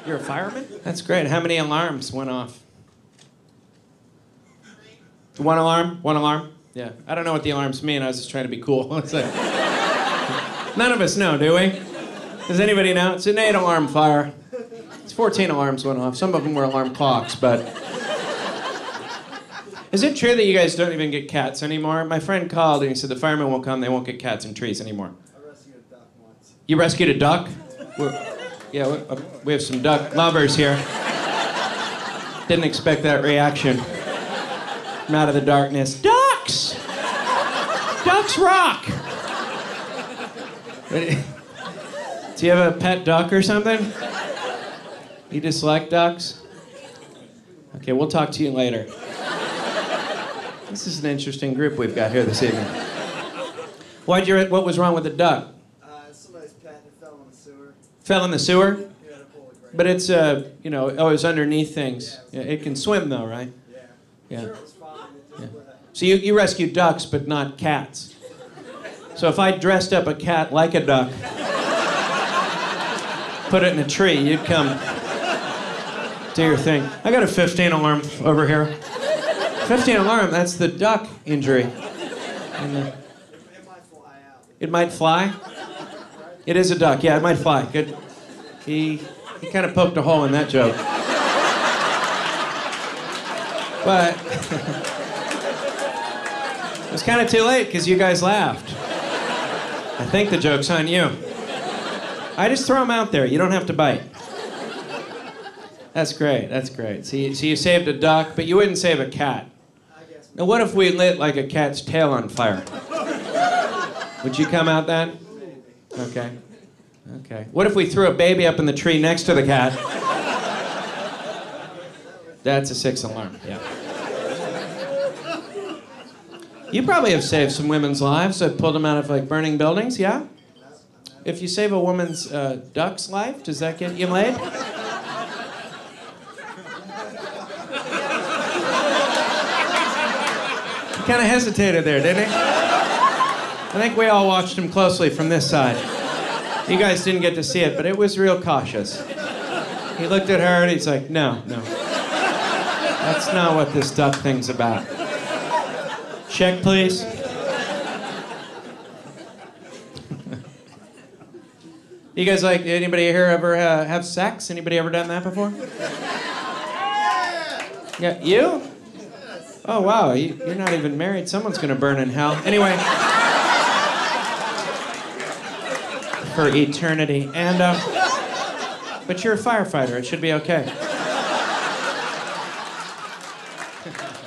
You're a fireman? That's great. How many alarms went off? One alarm? One alarm? Yeah. I don't know what the alarms mean. I was just trying to be cool. It's like, none of us know, do we? Does anybody know? It's an 8-alarm fire. It's 14 alarms went off. Some of them were alarm clocks, but... Is it true that you guys don't even get cats anymore? My friend called and he said the firemen won't come, they won't get cats in trees anymore. I rescued a duck once. You rescued a duck? We have some duck lovers here. Didn't expect that reaction. From out of the darkness. Ducks! Ducks rock! Do you have a pet duck or something? You dislike ducks? Okay, we'll talk to you later. This is an interesting group we've got here this evening. What was wrong with the duck? Somebody's pet and it fell in the sewer. Fell in the sewer? Yeah, but it's, it's underneath things. Yeah, it can swim though, right? Yeah. Sure, it was fine. It just So you rescue ducks, but not cats. So if I dressed up a cat like a duck, put it in a tree, you'd come do your thing. I got a 15 alarm over here. 15 alarm, that's the duck injury. And, It might fly out. it might fly? It is a duck, yeah, it might fly. Good. He kind of poked a hole in that joke. But it was kind of too late because you guys laughed. I think the joke's on you. I just throw them out there. You don't have to bite. That's great. That's great. So you saved a duck, but you wouldn't save a cat. I guess. Now, what if we lit like a cat's tail on fire? Would you come out then? Okay. Okay. What if we threw a baby up in the tree next to the cat? That's a 6 alarm. Yeah. You probably have saved some women's lives. I've pulled them out of like burning buildings. Yeah. If you save a woman's duck's life, does that get you laid? Kind of hesitated there, didn't he? I think we all watched him closely from this side. You guys didn't get to see it, but it was real cautious. He looked at her and he's like, no. That's not what this duck thing's about. Check, please. You guys like, anybody here ever have sex? Anybody ever done that before? Yeah, you? Oh, wow, you're not even married. Someone's gonna burn in hell. Anyway. For eternity. And, but you're a firefighter. It should be okay.